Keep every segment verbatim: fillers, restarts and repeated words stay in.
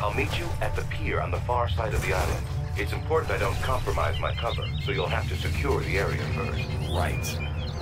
I'll meet you at the pier on the far side of the island. It's important I don't compromise my cover, so you'll have to secure the area first. Right.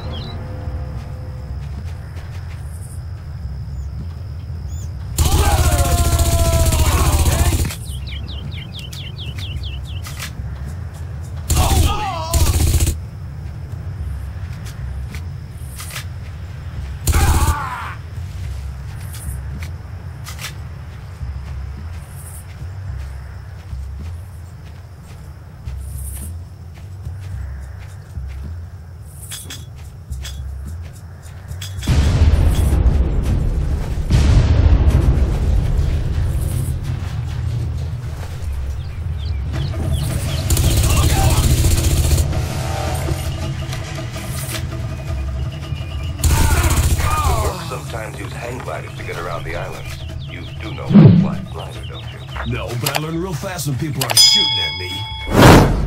To get around the islands. You do know how to fly glider, don't you? No, but I learn real fast when people aren't shooting at me.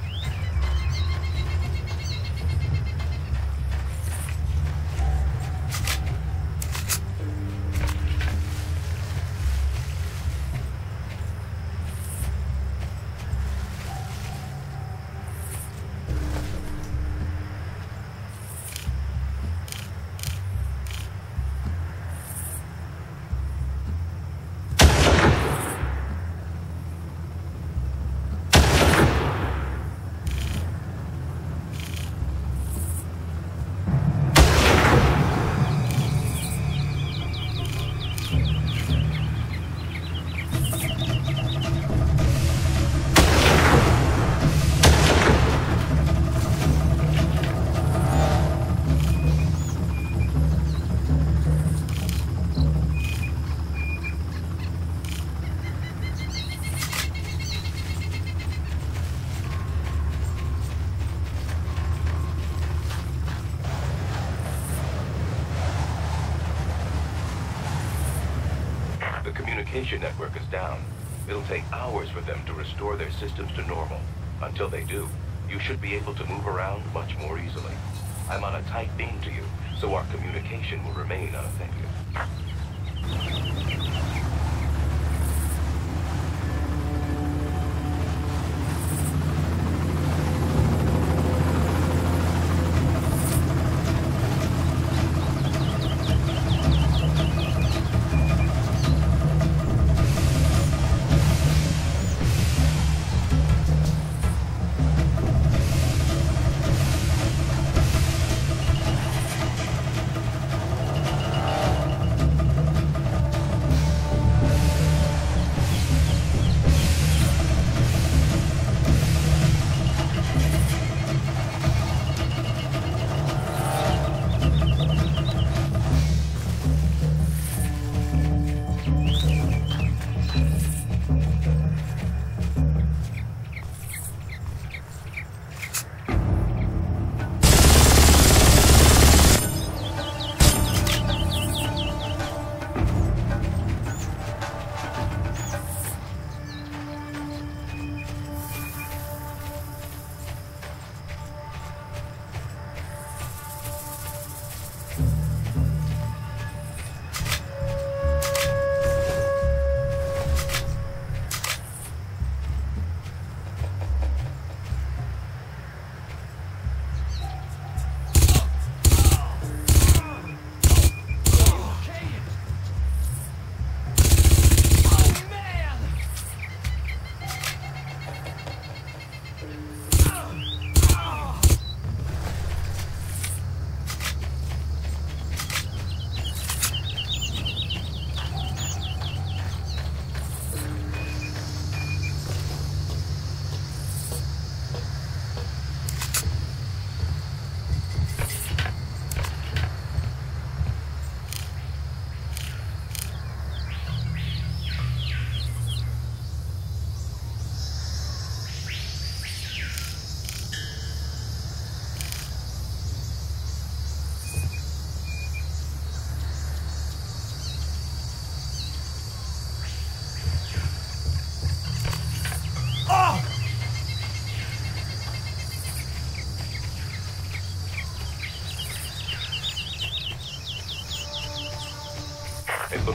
The communication network is down. It'll take hours for them to restore their systems to normal. Until they do, you should be able to move around much more easily. I'm on a tight beam to you, so our communication will remain unaffected.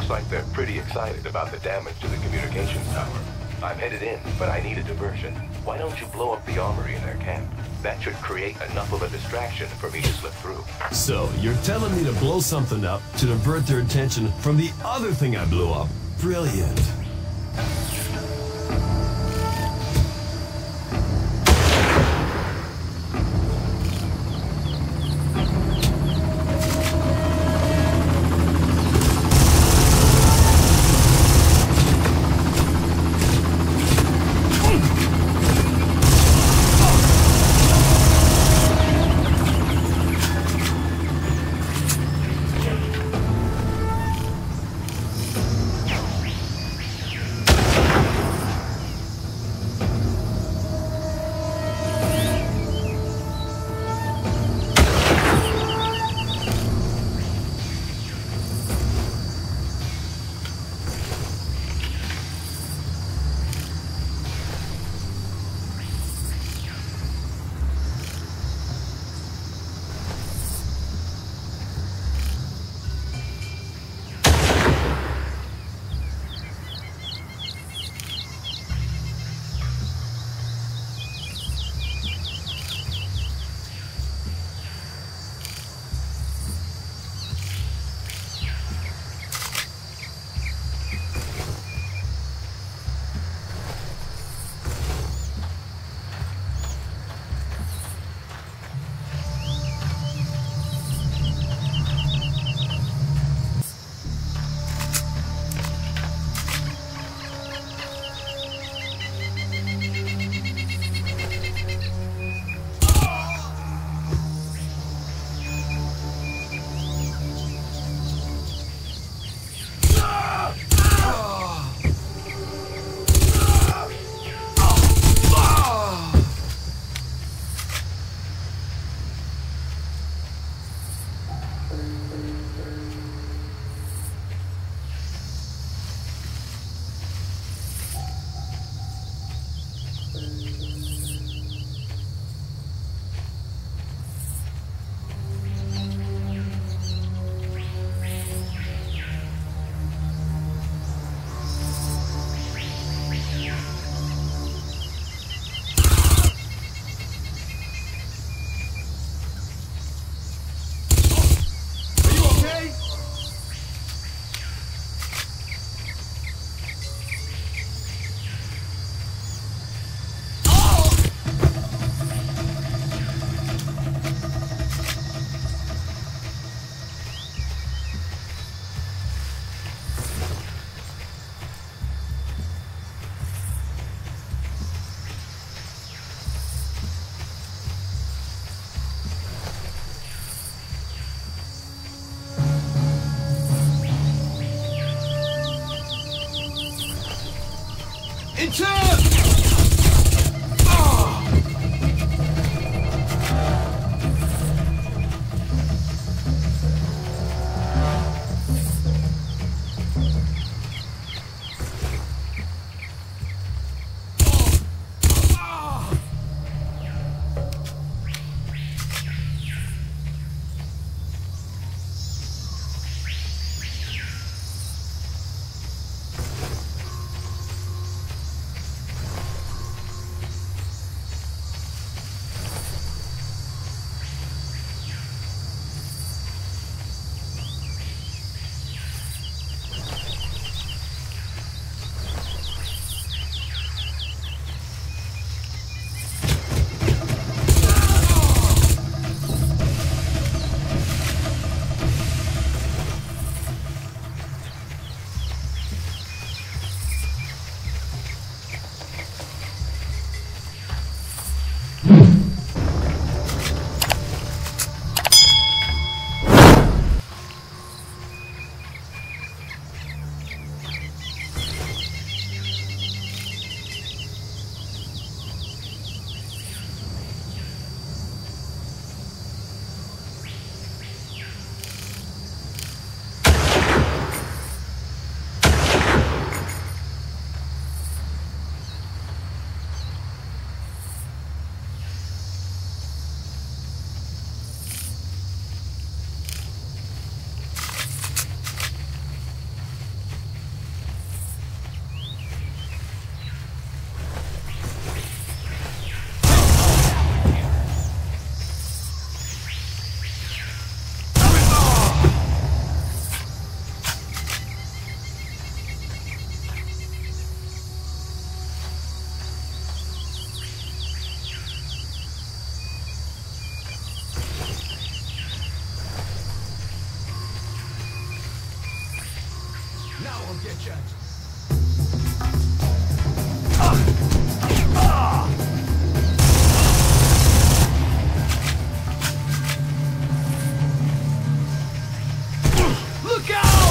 Looks like they're pretty excited about the damage to the communications tower. I'm headed in, but I need a diversion. Why don't you blow up the armory in their camp? That should create enough of a distraction for me to slip through. So, you're telling me to blow something up to divert their attention from the other thing I blew up? Brilliant. It's him! get you. Look out!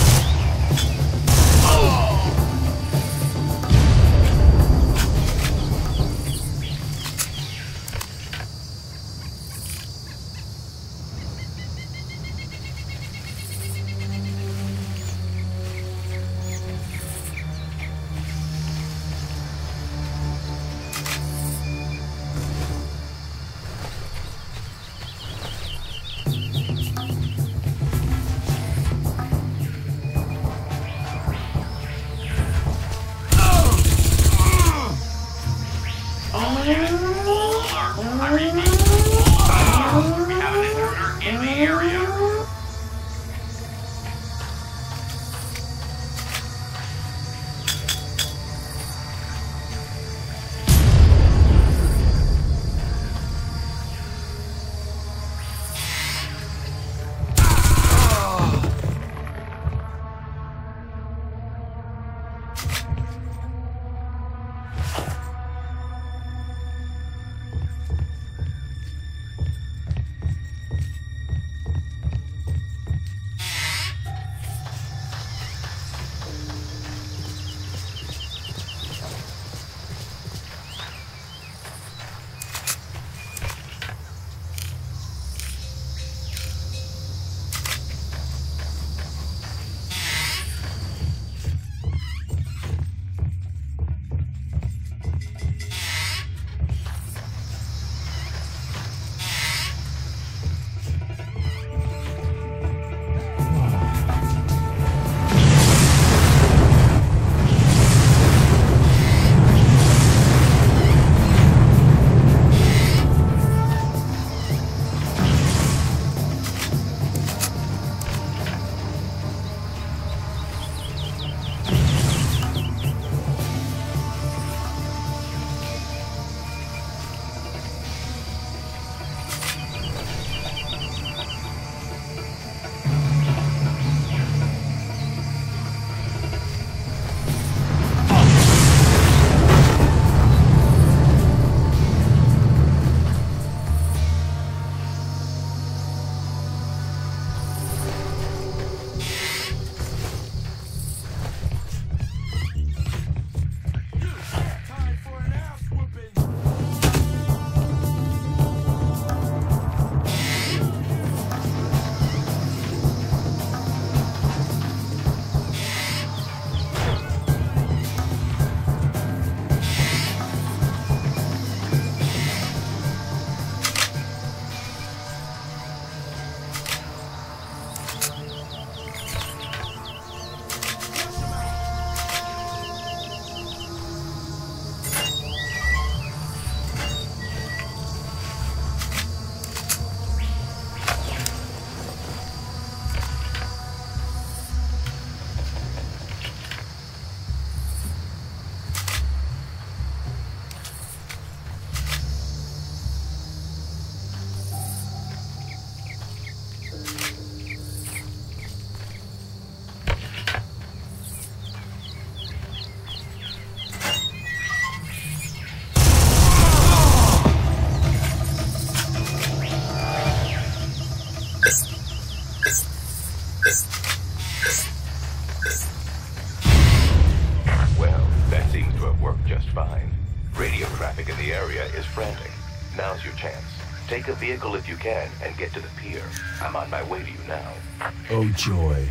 Take a vehicle if you can and get to the pier. I'm on my way to you now. Oh, joy.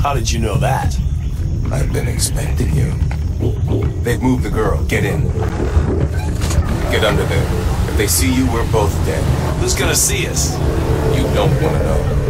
How did you know that? I've been expecting you. They've moved the girl. Get in. Get under there. If they see you, we're both dead. Who's gonna see us? You don't want to know.